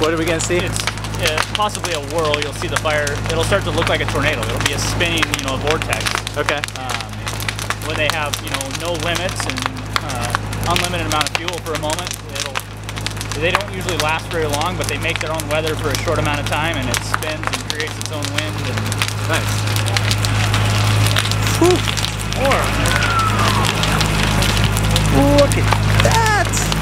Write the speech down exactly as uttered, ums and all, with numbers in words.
What are we gonna see? It's uh, possibly a whirl. You'll see the fire. It'll start to look like a tornado. It'll be a spinning, you know, vortex. Okay. Um, when they have, you know, no limits and uh, unlimited amount of fuel for a moment, it'll. They don't usually last very long, but they make their own weather for a short amount of time, and it spins and creates its own wind. And nice. Whew. More. Look at that!